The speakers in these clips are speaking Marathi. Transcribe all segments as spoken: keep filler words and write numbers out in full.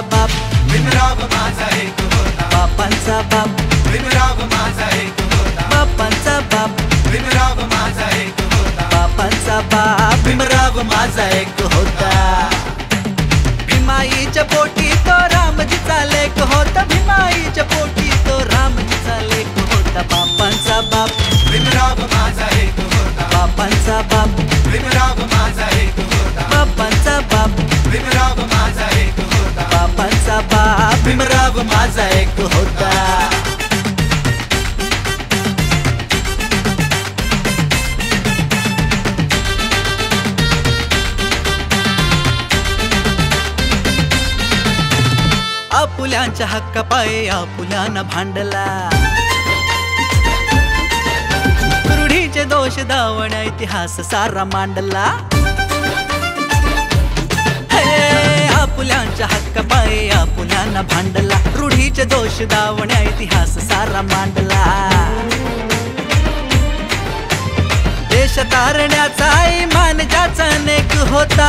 बाप भीमराव माझा एक होता, बापांचा बाप भीमराव माझा एक होता, बापांचा बाप भीमराव माझा एक होता, बापांचा बाप भीमराव माझा एक होता. भीमाईच्या पोटी तो रामजीचा लेक होता, भीमाईच्या पोटी तो रामजीचा लेक होता. बापांचा बाप भीमराव माझा एक होता, बापांचा बाप भीमराव माझा एक होता, बापांचा बाप भीमराव माझा एक होता, बापांचा बाप भीमराव माझा एक होता. आपुल्यांच्या हक्कापायी आपुल्यानं भांडला, रूढीचे दोष दावण्या इतिहास सारा मांडला. हे आपुल्यांच्या हक्कापायी आपुल्यानं भांडला, रूढीचे दोष दावण्या इतिहास सारा मांडला. देश तारण्याचा ईमान ज्याचा नेक होता,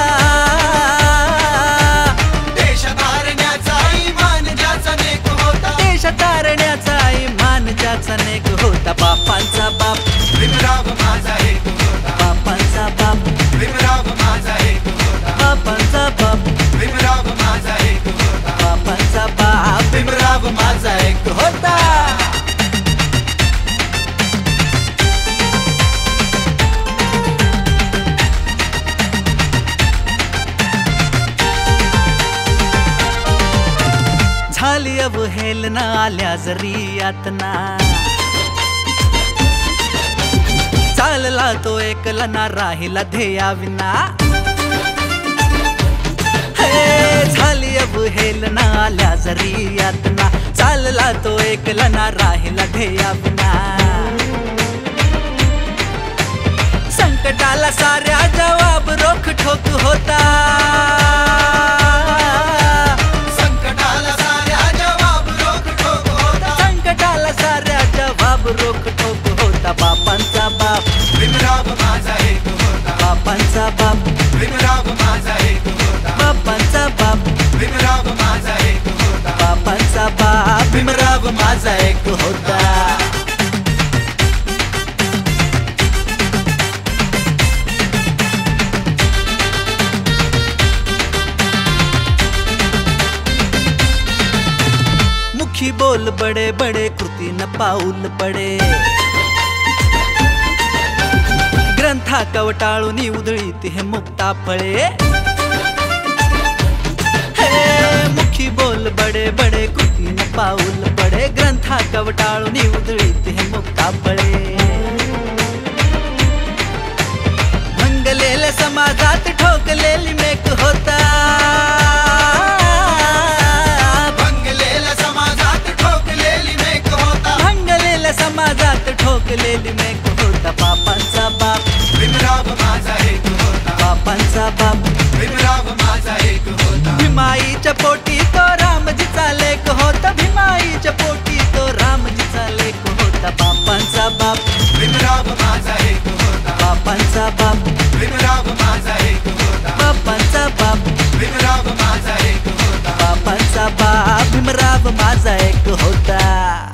तारण्याचा ईमान ज्याचा नेक होता. बापांचा बाप भीमराव माझा एक होता, बापांचा बाप भीमराव माझा एक होता, बापांचा बाप भीमराव माझा एक होता, बापांचा बाप भीमराव माझा एक होता. झाली अवहेलना आल्या जरी यातना, चालला तो एकला ना राहिला ध्येयाविना. हे झाली अवहेलना आल्या जरी यातना, चालला तो एकला ना राहिला ध्येयाविना. संकटाला साऱ्या जवाब रोख ठोक होता, रोख ठोक होता. बापांचा बाप भीमराव माझा एक होता, बापांचा बाप भीमराव माझा एक होता, बापांचा बाप भीमराव माझा एक होता, बापांचा बाप भीमराव माझा एक होता. मुखी बोल बडे बडे कृती न पाऊल पडे, ग्रंथा कवटाळून उधळीत हे मुक्ता फळे. हे मुखी बोल बडे बडे कृती न पाऊल पडे, ग्रंथा कवटाळून उधळीत हे मुक्ता फळे. भंगलेल्या समाजात ठोकलेली मेक होता, समाजात ठोकलेली मेक होता. बापांचा बाप भीमराव माझा एक होता, बापांचा बाप भीमराव माझा एक होता, भीमाईच्या पोटी तो रामजीचा लेक होता, भीमाईच्या पोटी तो रामजीचा लेक होता. बापांचा बाप भीमराव माझा एक होता, बापांचा बाप भीमराव माझा एक होता, बापांचा बाप भीमराव माझा एक होता, बापांचा बाप भीमराव माझा एक होता.